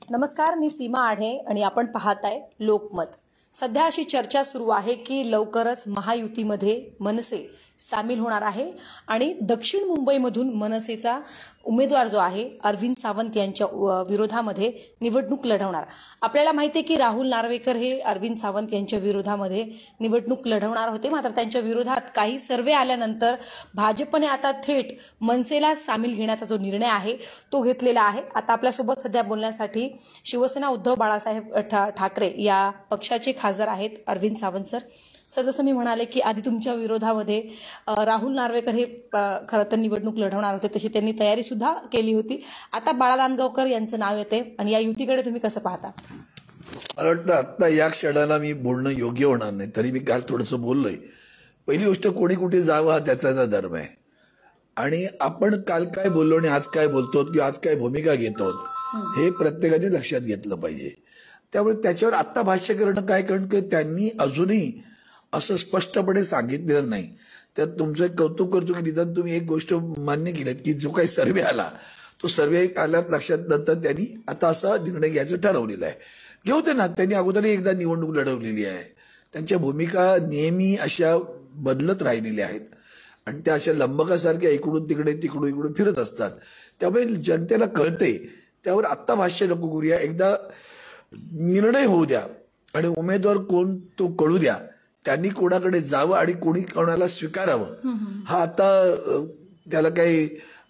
नमस्कार, मी सीमा आढे आणि आपण पाहताय लोकमत। सध्या अशी चर्चा सुरू आहे की लवकरच महायुतीमध्ये मनसे सामील होणार आहे आणि दक्षिण मुंबईमधून मनसेचा उमेदवार जो आहे अरविंद सावंत यांच्या विरोधामध्ये निवडणूक लढवणार। आपल्याला माहिती आहे की राहुल नार्वेकर हे अरविंद सावंत यांच्या विरोधामध्ये निवडणूक लढवणार होते, मात्र त्यांच्या विरोधात काही सर्वे आल्यानंतर भाजपने आता थेट मनसेला सामील घेण्याचा जो निर्णय आहे तो घेतलेला आहे। आता आपल्यासोबत सध्या बोलण्यासाठी शिवसेना उद्धव बाळासाहेब ठाकरे या पक्षाचे खासदार आहेत अरविंद सावंत सर, जसं मी म्हणाले की आधी तुमच्या विरोधामध्ये राहुल नार्वेकर हे खरं तर निवडणूक लढवणार होते, तशी त्यांनी तयारी सुद्धा केली होती। आता बाळा दानगावकर यांचं नाव येते आणि या युतीकडे तुम्ही कसं पाहता? मला वाटतं आता या क्षणाला मी बोलणं योग्य होणार नाही, तरी मी काल थोडंसं बोललोय। पहिली गोष्ट, कोणी कुठे जावं हा त्याचा धर्म आहे आणि आपण काल काय बोललो आणि आज काय बोलतो किंवा आज काय भूमिका घेतो हे प्रत्येकाने लक्षात घेतलं पाहिजे। त्यामुळे त्याच्यावर आत्ता भाष्य करणं काय, कारण की त्यांनी अजूनही असं स्पष्टपणे सांगितलेलं नाही। त्यात तुमचं एक कौतुक करतो की निदान तुम्ही एक गोष्ट मान्य केलीत की जो काही सर्वे आला तो सर्वे आल्यात लक्षात, नंतर त्यांनी आता असा निर्णय घ्यायचं ठरवलेलं आहे। घेऊ दे ना, त्यांनी अगोदरही एकदा निवडणूक लढवलेली आहे, त्यांच्या भूमिका नेहमी अशा बदलत राहिलेल्या आहेत आणि त्या अशा लंबकासारख्या इकडून तिकडे तिकडून इकडून फिरत असतात। त्यामुळे जनतेला कळते, त्यावर आत्ता भाष्य नको करूया, एकदा निर्णय होऊ द्या आणि उमेदवार कोण तो कळू द्या, त्यांनी कोणाकडे जावं आणि कोणी कोणाला स्वीकारावं हा आता त्याला काही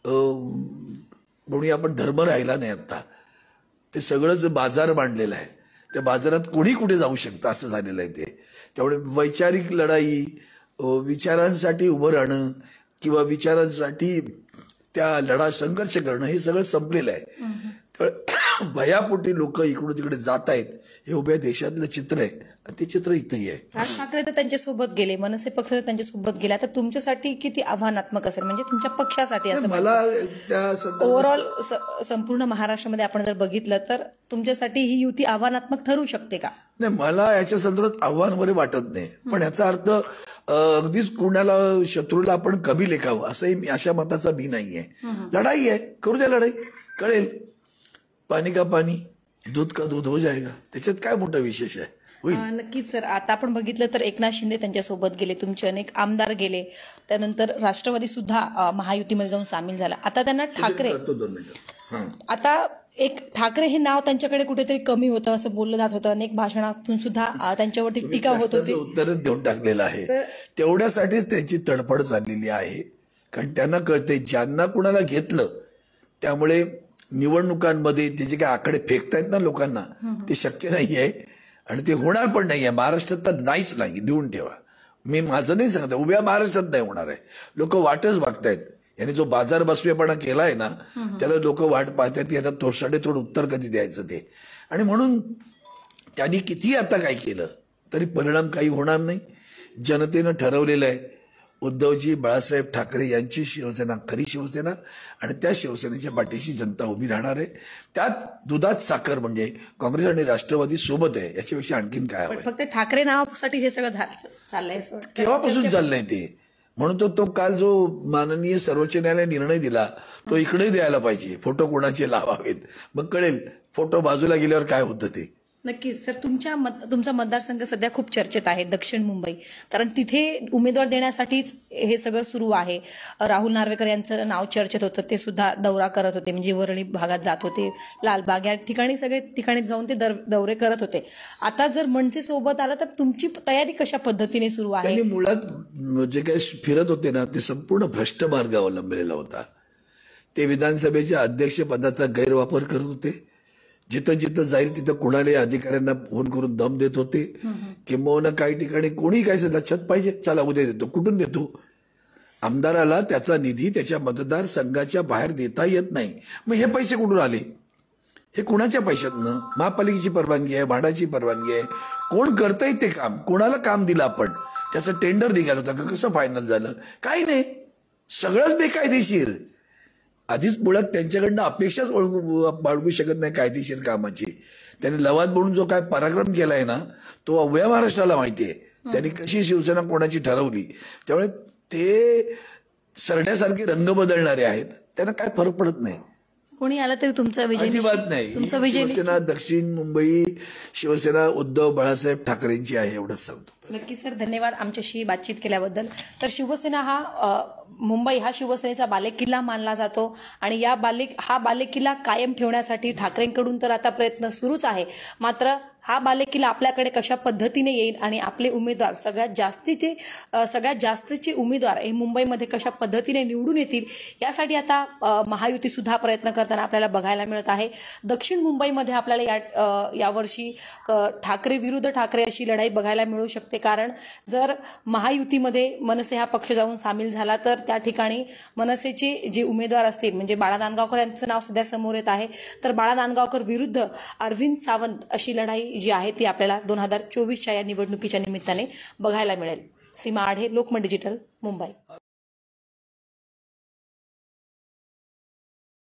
म्हणूया आपण धर्म राहिला नाही। आता ते सगळंच बाजार मांडलेलं आहे, त्या बाजारात कोणी कुठे जाऊ शकतं असं झालेलं आहे ते। त्यामुळे वैचारिक लढाई, विचारांसाठी उभं राहणं किंवा विचारांसाठी त्या लढा संघर्ष करणं हे सगळं संपलेलं आहे। त्यामुळे भयापोटी लोक इकडून तिकडे जात आहेत, हे उभ्या देशातलं चित्र आहे आणि ते चित्र इथंही आहे। राज ठाकरे तर त्यांच्यासोबत गेले, मनसे पक्ष त्यांच्यासोबत गेला, तर तुमच्यासाठी किती आव्हानात्मक असेल, म्हणजे तुमच्या पक्षासाठी असं मला त्या ओव्हरऑल संपूर्ण महाराष्ट्रामध्ये आपण जर बघितलं तर तुमच्यासाठी ही युती आव्हानात्मक ठरू शकते का? नाही, मला याच्या संदर्भात आव्हान वगैरे वाटत नाही, पण याचा अर्थ अगदीच कुणाला शत्रूला आपण कमी लेखावं असंही मी अशा मताचा मी नाहीये। लढाई आहे, करू द्या लढाई, कळेल पाणी का पाणी दूध का दूध हो जाएगा, त्याच्यात काय मोठा विशेष आहे। नक्कीच सर, आता आपण बघितलं तर एकनाथ शिंदे त्यांच्यासोबत गेले, तुमचे अनेक आमदार गेले, त्यानंतर राष्ट्रवादी सुद्धा महायुतीमध्ये जाऊन सामील झाला। आता त्यांना ठाकरे, आता एक ठाकरे हे नाव त्यांच्याकडे कुठेतरी कमी होतं असं बोललं जात होतं, अनेक भाषणातून सुद्धा त्यांच्यावरती टीका होत होती। उत्तरच देऊन टाकलेलं आहे, तेवढ्यासाठीच त्यांची तडफड झालेली आहे, कारण त्यांना कळते ज्यांना कुणाला घेतलं त्यामुळे निवडणुकांमध्ये त्याचे काय आकडे फेकतायत ना लोकांना, ते शक्य नाही आहे आणि ते होणार पण नाही आहे। महाराष्ट्रात तर नाहीच नाही, लिहून ठेवा, मी माझं नाही सांगत, उभ्या महाराष्ट्रात नाही होणार आहे। लोक वाटच बघतायत, याने जो बाजार बसवेपणा केलाय ना त्याला लोक वाट पाहतात, याला थोडं उत्तर कधी द्यायचं ते। आणि म्हणून त्यांनी किती आता काय केलं तरी परिणाम काही होणार नाही। जनतेनं ठरवलेलं आहे, उद्धवजी बाळासाहेब ठाकरे यांची शिवसेना खरी शिवसेना आणि त्या शिवसेनेच्या पाठीशी जनता उभी राहणार आहे। त्यात दुधात साखर म्हणजे काँग्रेस आणि राष्ट्रवादी सोबत आहे, याच्यापेक्षा आणखीन काय हवं? फक्त ठाकरे नावासाठी हे सगळं चाललंय, केव्हापासून चाललंय ते, म्हणून तो काल जो माननीय सर्वोच्च न्यायालयाने निर्णय दिला तो इकडे द्यायला पाहिजे, फोटो कोणाचे लावावेत, मग कळेल फोटो बाजूला गेल्यावर काय होतं ते। नक्कीच सर, तुमचा मतदारसंघ सध्या खूप चर्चेत आहे, दक्षिण मुंबई, कारण तिथे उमेदवार देण्यासाठीच हे सगळं सुरू आहे। राहुल नार्वेकर यांचं नाव चर्चेत होतं, ते सुद्धा दौरा करत होते, म्हणजे वरळी भागात जात होते, लालबाग या ठिकाणी सगळे ठिकाणी जाऊन ते दौरे करत होते। आता जर मनसे सोबत आला तर तुमची तयारी कशा पद्धतीने सुरू आहे? त्यांनी मुळात जे काही फिरत होते ना ते संपूर्ण भ्रष्ट मार्ग अवलंबलेला होता। ते विधानसभेच्या अध्यक्षपदाचा गैरवापर करत होते, जिथं जिथं जाईल तिथं कुणालाही अधिकाऱ्यांना फोन करून दम देत होते, किंबहुना काही ठिकाणी कोणी काय लक्षात पाहिजे, चला उद्या देतो, कुठून देतो? आमदाराला त्याचा निधी त्याच्या मतदारसंघाच्या बाहेर देता येत नाही, मग हे पैसे कुठून आले? हे कुणाच्या पैशातनं? महापालिकेची परवानगी आहे, भाडाची परवानगी आहे, कोण करतंय ते काम, कोणाला काम दिलं आपण, त्याचं टेंडर निघालं होतं का, कसं फायनल झालं, काही नाही, सगळंच बेकायदेशीर। आधीच मुळात त्यांच्याकडनं अपेक्षाच बाळगू शकत नाही कायदेशीर कामाची। त्यांनी लवाद म्हणून जो काय पराक्रम केलाय ना तो उभ्या महाराष्ट्राला माहिती आहे, त्यांनी कशी शिवसेना कोणाची ठरवली। त्यामुळे ते सरण्यासारखे रंग बदलणारे आहेत, त्यांना काय फरक पडत नाही। कोणी आलं तरी तुमचा विजय अजिबात नाही. तुमचा विजय शिवसेना दक्षिण मुंबई शिवसेना उद्धव बाळासाहेब ठाकरेंची आहे एवढंच सांगतो. नक्की सर, धन्यवाद आमच्याशी बातचीत केल्याबद्दल. तर शिवसेना मुंबई हा शिवसेनेचा बालेकिल्ला मानला जातो आणि हा बालेकिल्ला कायम ठेवण्यासाठी ठाकरेंकडून तर आता प्रयत्न सुरूच आहे. मात्र हा बालेकिल्ला आपल्याकडे कशा पद्धतीने येईल आणि आपले उमेदवार सगळ्यात जास्तचे उमेदवार हे मुंबईमध्ये कशा पद्धतीने निवडून येतील यासाठी आता महायुती सुद्धा प्रयत्न करताना आपल्याला बघायला मिळत आहे. दक्षिण मुंबईमध्ये आपल्याला यावर्षी ठाकरे विरुद्ध ठाकरे अशी लढाई बघायला मिळू शकते. कारण जर महायुतीमध्ये मनसे हा पक्ष जाऊन सामील झाला तर त्या ठिकाणी मनसेचे जे उमेदवार असतील म्हणजे बाळा नांदगावकर यांचं नाव सध्या समोर येत आहे. तर बाळा नांदगावकर विरुद्ध अरविंद सावंत अशी लढाई जी आहे ती आपल्याला 2024च्या या निवडणुकीच्या निमित्ताने बघायला मिळेल. सीमा आढे, लोकमत डिजिटल, मुंबई.